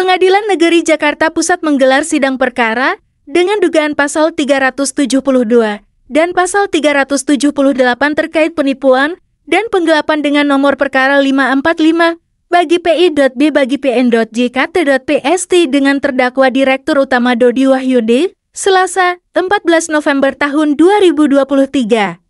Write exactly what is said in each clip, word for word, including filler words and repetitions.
Pengadilan Negeri Jakarta Pusat menggelar sidang perkara dengan dugaan pasal tiga ratus tujuh puluh dua dan pasal tiga ratus tujuh puluh delapan terkait penipuan dan penggelapan dengan nomor perkara lima empat lima bagi P I.B bagi P N.J K T.P S T dengan terdakwa Direktur Utama Dodi Wahyudi, Selasa, empat belas November tahun dua ribu dua puluh tiga.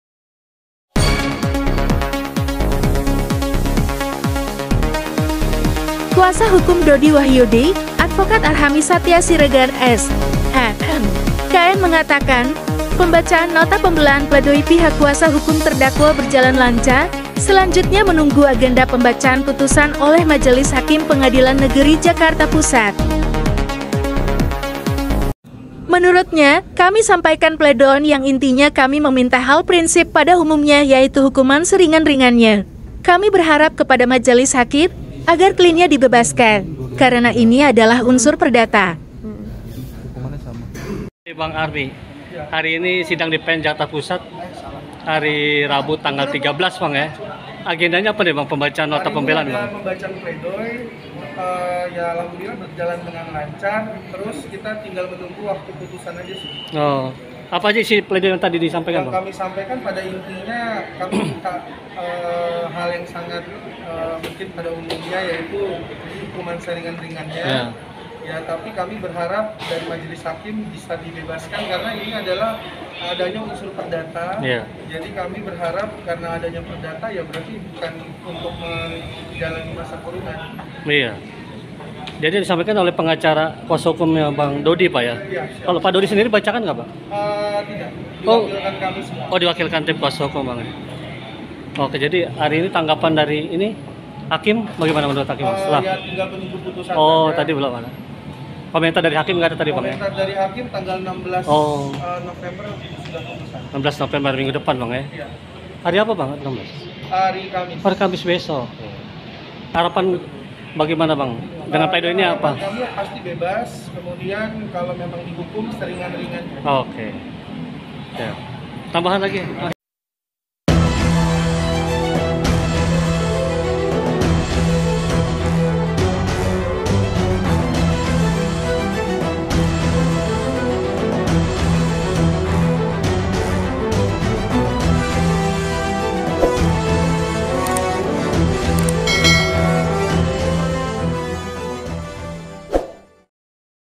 Kuasa hukum Dodi Wahyudi, Advokat Arhami Satya Siregar S M K M mengatakan, pembacaan nota pembelaan pledoi pihak kuasa hukum terdakwa berjalan lancar, selanjutnya menunggu agenda pembacaan putusan oleh Majelis Hakim Pengadilan Negeri Jakarta Pusat. Menurutnya, kami sampaikan pledoan yang intinya kami meminta hal prinsip pada umumnya yaitu hukuman seringan-ringannya. Kami berharap kepada Majelis Hakim agar kliennya dibebaskan, karena ini adalah unsur perdata. Bang Armi, hari ini sidang di P N Jakarta Pusat, hari Rabu tanggal tiga belas Bang ya. Agendanya apa nih Bang, pembacaan nota pembelaan Bang? Pembacaan pledoi, uh, ya alhamdulillah berjalan dengan lancar, terus kita tinggal menunggu waktu putusan aja sih. Oh, apa aja sih pledoi yang tadi disampaikan Yang Bang? kami sampaikan pada intinya, kami minta uh, hal yang sangat uh, mungkin pada umumnya yaitu hukuman seringan-ringannya. Yeah. Ya, tapi kami berharap dari Majelis Hakim bisa dibebaskan karena ini adalah adanya unsur perdata. Yeah. Jadi kami berharap karena adanya perdata ya berarti bukan untuk menjalani masa kurungan. Iya. Jadi disampaikan oleh pengacara kuasa hukumnya Bang Dodi Pak ya? Iya. Kalau Pak Dodi sendiri bacakan nggak Pak? Uh, tidak. Diwakilkan oh. kami semua. Oh, diwakilkan tim kuasa hukum Bang. Oke, jadi hari ini tanggapan dari ini Hakim bagaimana menurut Hakim? Uh, Setelah... Ya tinggal menunggu putusan. Oh, saja. Tadi belum ada. Komentar dari Hakim nggak ada tadi Bang ya? Komentar dari Hakim tanggal enam belas oh. uh, November sudah putusan. enam belas November minggu depan Bang ya? Iya. Hari apa Bang? enam belas? Hari Kamis. Hari Kamis besok. Harapan bagaimana Bang? Dengan pledoi ini apa? Kami pasti bebas, kemudian kalau memang dihukum seringan-ringan. Oke. Okay. Ya. Tambahan lagi?